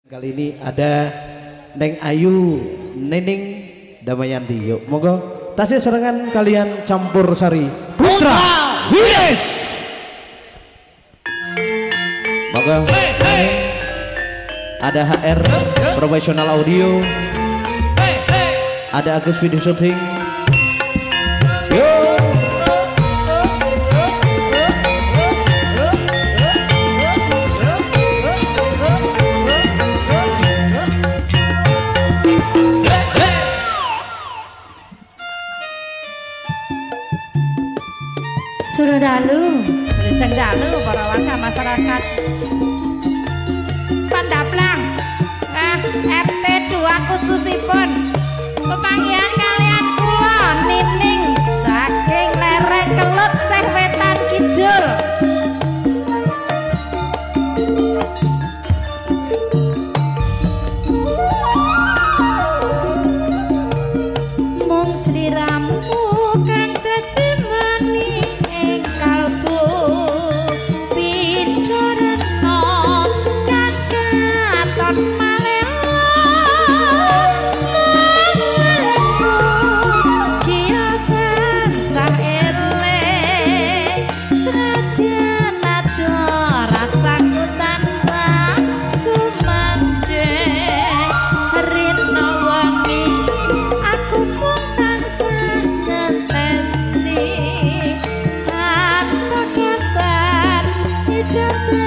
Kali ini ada Neng Ayu, Neneng Damayanti. Yuk, monggo tasih serangan kalian campur sari Putra Wides. Monggo. Ada HR Professional Audio. Ada Agus Video Shooting. Yuk. Suruh dalu, berjeng dalu para warga masyarakat Pandaplang RT 2 khususipun pepanggihan kalian kula Nining saking lereng Kelut Seh Wetan Kidul. Mung sliramu kang dadi mani kalbu pinturno kakaton malelo kia tansah eling senadyan ado rasaku tansah sumandhing rina wengi aku pun tansah ngenteni tanpa kata tidak